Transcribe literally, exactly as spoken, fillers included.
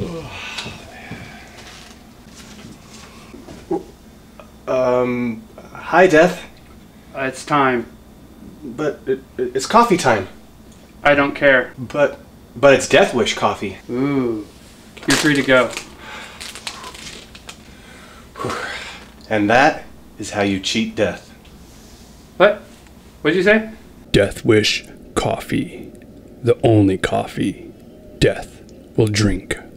Um, hi, Death. Uh, it's time. But it, it's coffee time. I don't care. But, but it's Death Wish coffee. Ooh. You're free to go. And that is how you cheat death. What? What'd you say? Death Wish Coffee. The only coffee Death will drink.